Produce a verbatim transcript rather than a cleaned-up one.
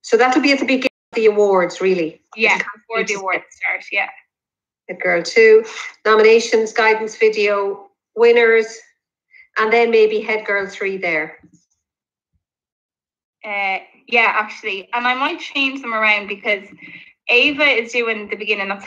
So that'll be at the beginning of the awards, really. Yeah, before the awards start, yeah. Head Girl two, nominations, guidance video, winners, and then maybe Head Girl three there. Uh, yeah, actually. And I might change them around because Ava is doing the beginning of